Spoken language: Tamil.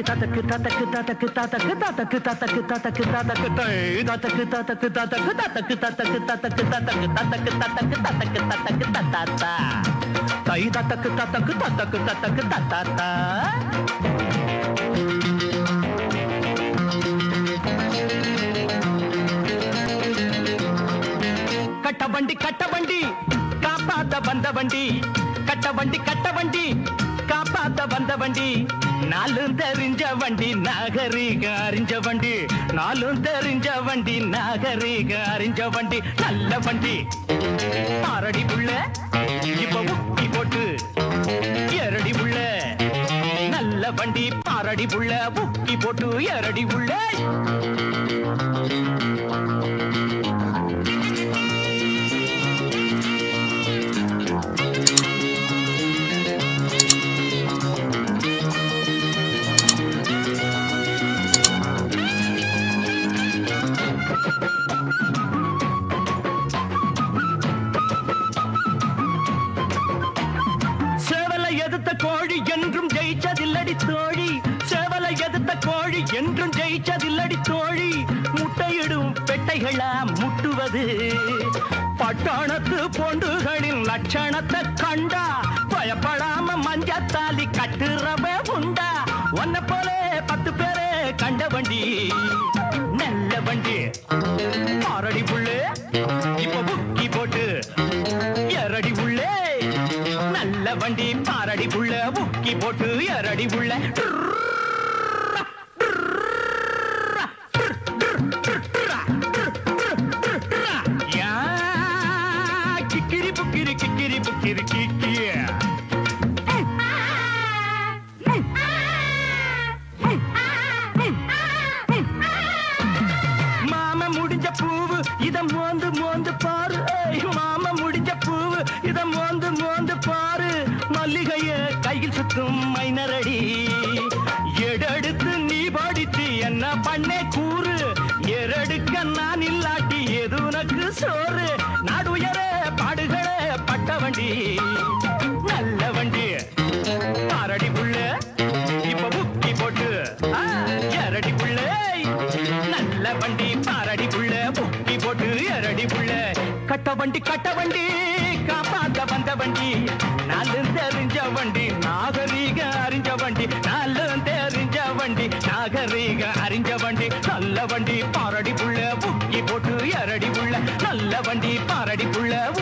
ததக்கு ததக்கு ததக்கு ததக்கு ததக்கு ததக்கு ததக்கு ததக்கு ததக்கு ததக்கு ததக்கு ததக்கு ததக்கு ததக்கு ததக்கு ததக்கு ததக்கு ததக்கு ததக்கு ததாத்தா தை ததக்கு ததக்கு ததக்கு ததக்கு ததாத்தா கட்ட வண்டி காப்பாத்த வந்த வண்டி கட்ட வண்டி காப்பாத்த வந்த வண்டி நாலும் தெரிஞ்ச வண்டி நாகரீக அறிஞ்ச வண்டி நாலும் தெரிஞ்ச வண்டி நாகரீக அறிஞ்ச வண்டி நல்ல வண்டி ஆரடி புள்ள இப்ப முக்கி போட்டு எரடி புள்ள நல்ல வண்டி பாரடி புள்ள முக்கி போட்டு எரடி புள்ள கோழி என்றும் ஜெயிச்சதில்லடி தோழி சேவலை எதிர்த்த கோழி என்றும் ஜெயிச்சதில்லடி தோழி முட்டையிடும் பெட்டைகளா முட்டுவது பட்டாணத்து பொண்டுகளின் லட்சணத்தை கண்டா பயப்படாம மஞ்சத்தாலி கட்டுறவ உண்டா ஒன்ன போல 10 பேரே கண்ட வண்டி நல்ல வண்டி ஆரடி புள்ளே இப்ப புக்கி போட்டு எரடி புள்ளே நல்ல வண்டி பாரடி புள்ள புக்கி போட்டு எரடி புள்ள கிக்கிரி புக்கிரி கிக்கிரி புக்கிரி கிக்கிய மாமா முடிஞ்ச பூவு இத மோந்து மோந்து பாரு மாமா முடிஞ்ச பூவு இத மோந்து மோந்து பாரு மல்லிகைய கையில் சுத்தும் மைனரடி எடெடுத்து நீ படித்து என்ன பண்ணே கூறு எரடுக்க நான் இல்லாட்டி எது உனக்கு சோறு நாடுயர பாடுகளே பட்ட வண்டி நல்ல வண்டி பாரடி புள்ள இப்ப புக்கி போட்டு எரடி புள்ள நல்ல வண்டி பாரடி புள்ள புக்கி போட்டு எரடி புள்ள கட்ட வண்டி காப்பாத்த வந்த வண்டி நாலும் தெரிஞ்ச வண்டி நாகரீக அறிஞ்ச வண்டி நாலும் தெரிஞ்ச வண்டி நாகரீக அறிஞ்ச வண்டி நல்ல வண்டி பாரடி புள்ள புக்கி போட்டு எரடி புள்ள நல்ல வண்டி பாரடி புள்ள